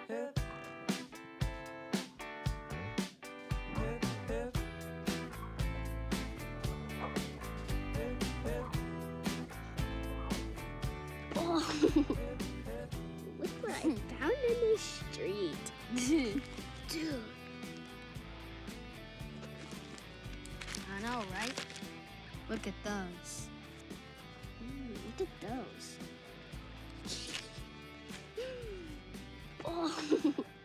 Look what I found in the street. Dude. I know, right? Look at those. Look at those. Oh.